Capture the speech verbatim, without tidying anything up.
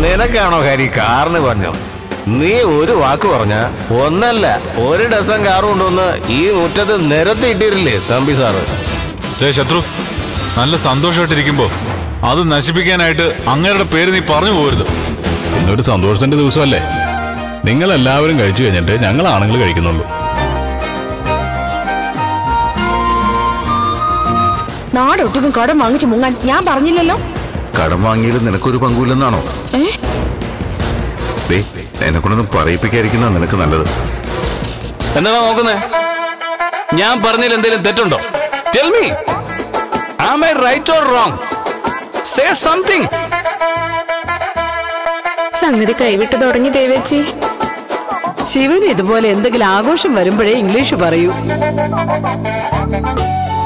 നിനക്കാണോ ഹരി കാറിന് പറഞ്ഞു? നീ ഒരു വാക്ക് പറഞ്ഞ ഒന്നല്ല ഒരു ഡസൻ കാർ കൊണ്ടുവന്ന് ഈ മുറ്റത്ത് നിരത്തിയിട്ടിരില്ലേ തമ്പി സാറ്? ശത്രു, നല്ല സന്തോഷമായിട്ടിരിക്കുമ്പോ അത് നശിപ്പിക്കാനായിട്ട് അങ്ങയുടെ പേര് നീ പറഞ്ഞു പോകരുത്. ഇന്നൊരു സന്തോഷത്തിന്റെ ദിവസമല്ലേ? നിങ്ങൾ എല്ലാവരും കഴിച്ചു കഴിഞ്ഞിട്ട് ഞങ്ങൾ ആണുങ്ങൾ കഴിക്കുന്നുള്ളൂ. നാടൊട്ടും കടം വാങ്ങിച്ചു മുങ്ങാൻ ഞാൻ പറഞ്ഞില്ലല്ലോ. കടം വാങ്ങിയത് നിനക്കൊരു പങ്കുമില്ലെന്നാണോ? എന്നെ കൊണ്ടൊന്നും പറയിപ്പിക്കാതിരിക്കുന്ന നിനക്ക് നല്ലത്. എന്താ നോക്കുന്നേ? ഞാൻ പറഞ്ഞതിൽ എന്തെങ്കിലും തെറ്റുണ്ടോ? Tell me. Am I right or wrong? Say something. സംഗതി കൈവിട്ട് തുടങ്ങി ദേവേച്ചി. ശിവന് ഇതുപോലെ എന്തെങ്കിലും ആഘോഷം വരുമ്പോഴേ ഇംഗ്ലീഷ് പറയൂ.